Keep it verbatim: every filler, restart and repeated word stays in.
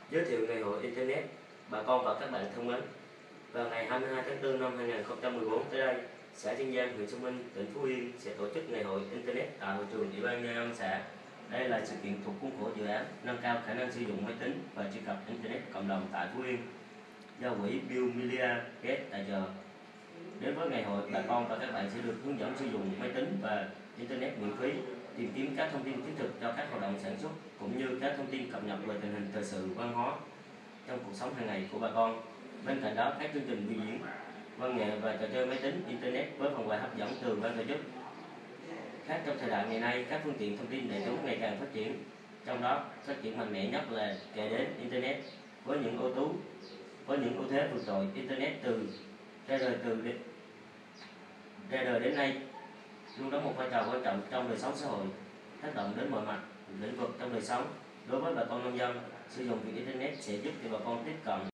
Giới thiệu ngày hội Internet. Bà con và các bạn thân mến, vào ngày hai mươi hai tháng tư năm hai nghìn không trăm mười bốn tới đây, xã Tiên Giang, huyện Xuân Minh, tỉnh Phú Yên sẽ tổ chức ngày hội Internet tại hội trường Ủy ban nhân dân xã. Đây là sự kiện thuộc khuôn khổ dự án nâng cao khả năng sử dụng máy tính và truy cập Internet cộng đồng tại Phú Yên do quỹ Bill Media Gates tài trợ. Đến với ngày hội, bà con và các bạn sẽ được hướng dẫn sử dụng máy tính và Internet miễn phí, tìm kiếm các thông tin thiết thực cho các hoạt động sản xuất, cũng như các thông tin cập nhật về tình hình thời sự văn hóa trong cuộc sống hàng ngày của bà con. Bên cạnh đó, các chương trình biểu diễn, văn nghệ và trò chơi máy tính, Internet với phần quà hấp dẫn từ ban tổ chức. Khác trong thời đại ngày nay, các phương tiện thông tin đại chúng ngày càng phát triển, trong đó phát triển mạnh mẽ nhất là kể đến Internet với những ưu tú với những ưu thế vượt trội. Internet từ ra đời từ ra đời đến nay luôn đóng một vai trò quan trọng trong đời sống xã hội, tác động đến mọi mặt lĩnh vực trong đời sống. Đối với bà con nông dân, sử dụng việc Internet sẽ giúp cho bà con tiếp cận